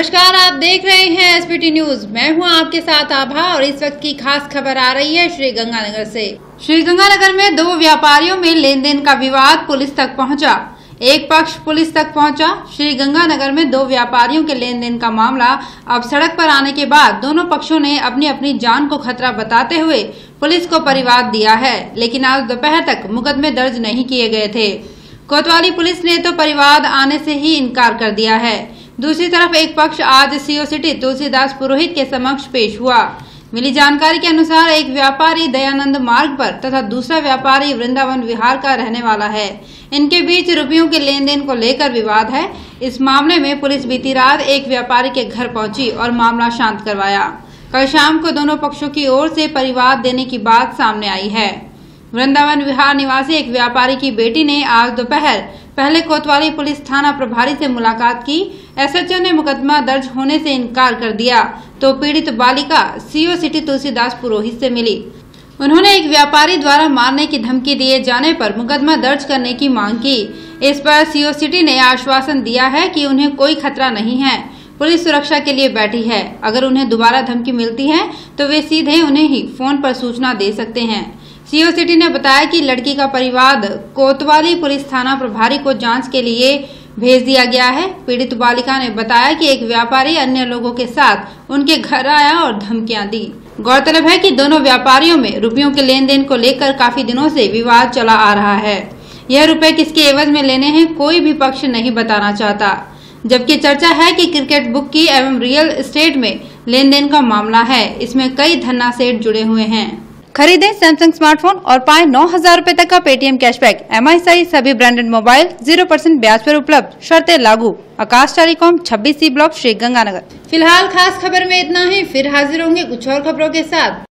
नमस्कार, आप देख रहे हैं एसपीटी न्यूज। मैं हूं आपके साथ आभा और इस वक्त की खास खबर आ रही है श्रीगंगानगर से। श्रीगंगानगर में दो व्यापारियों में लेन देन का विवाद पुलिस तक पहुंचा। एक पक्ष पुलिस तक पहुंचा। श्रीगंगानगर में दो व्यापारियों के लेन देन का मामला अब सड़क पर आने के बाद दोनों पक्षों ने अपनी अपनी जान को खतरा बताते हुए पुलिस को परिवाद दिया है, लेकिन आज दोपहर तक मुकदमे दर्ज नहीं किए गए थे। कोतवाली पुलिस ने तो परिवाद आने से ही इनकार कर दिया है। दूसरी तरफ एक पक्ष आज सीओ सिटी तुलसीदास पुरोहित के समक्ष पेश हुआ। मिली जानकारी के अनुसार एक व्यापारी दयानंद मार्ग पर तथा दूसरा व्यापारी वृंदावन विहार का रहने वाला है। इनके बीच रुपयों के लेन देन को लेकर विवाद है। इस मामले में पुलिस बीती रात एक व्यापारी के घर पहुंची और मामला शांत करवाया। कल शाम को दोनों पक्षों की ओर से परिवाद देने की बात सामने आई है। वृंदावन विहार निवासी एक व्यापारी की बेटी ने आज दोपहर पहले कोतवाली पुलिस थाना प्रभारी से मुलाकात की। एसएचओ ने मुकदमा दर्ज होने से इनकार कर दिया तो पीड़ित बालिका सीओ सिटी तुलसीदास पुरोहित से मिली। उन्होंने एक व्यापारी द्वारा मारने की धमकी दिए जाने पर मुकदमा दर्ज करने की मांग की। इस पर सीओ सिटी ने आश्वासन दिया है कि उन्हें कोई खतरा नहीं है, पुलिस सुरक्षा के लिए बैठी है। अगर उन्हें दोबारा धमकी मिलती है तो वे सीधे उन्हें ही फोन पर सूचना दे सकते हैं। सीओ सिटी ने बताया कि लड़की का परिवाद कोतवाली पुलिस थाना प्रभारी को जांच के लिए भेज दिया गया है। पीड़ित बालिका ने बताया कि एक व्यापारी अन्य लोगों के साथ उनके घर आया और धमकियां दी। गौरतलब है कि दोनों व्यापारियों में रुपयों के लेन देन को लेकर काफी दिनों से विवाद चला आ रहा है। यह रुपए किसके एवज में लेने हैं कोई भी पक्ष नहीं बताना चाहता, जबकि चर्चा है कि क्रिकेट बुक की एवं रियल एस्टेट में लेन देन का मामला है। इसमें कई धन्ना सेठ जुड़े हुए हैं। खरीदें सैमसंग स्मार्टफोन और पाएं 9,000 रूपए तक का पेटीएम कैशबैक। MI सभी ब्रांडेड मोबाइल 0% ब्याज पर उपलब्ध, शर्तें लागू। Akash telecom 26C block Sriganganagar. फिलहाल खास खबर में इतना ही, फिर हाजिर होंगे कुछ और खबरों के साथ।